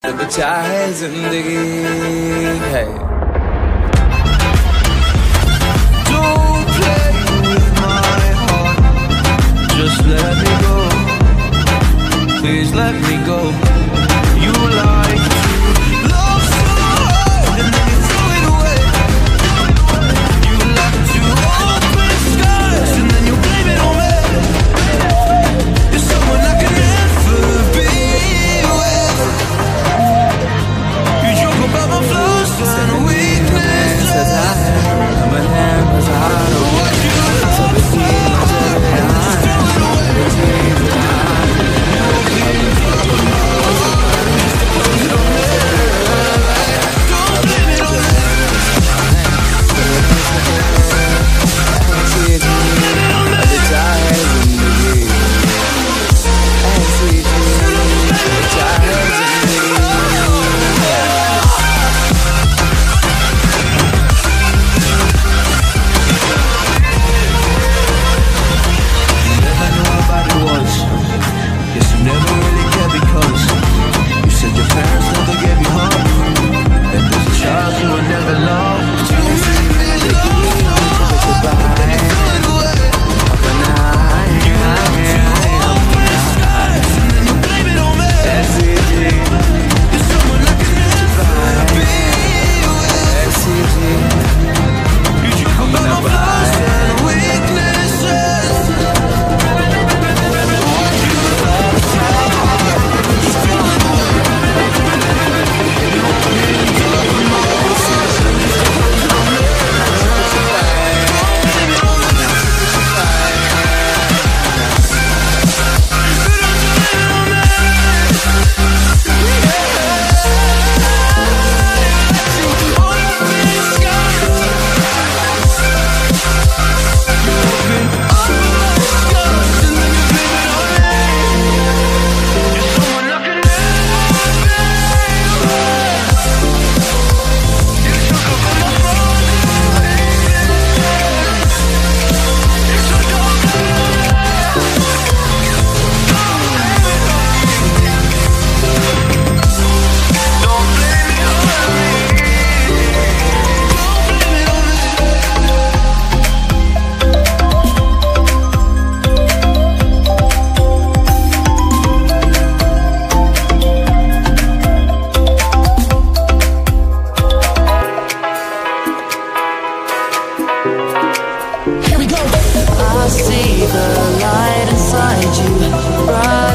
बचा है जिंदगी है। Don't play with my heart, just let me go, please let me go. You like to love so hard and then you throw it away. You like to open skies and then you blame it on me. You're someone I can never be with. You joke about my flaws and weaknesses. I'm a hammer's heart of what you like. So it's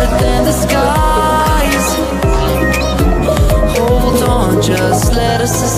Just let us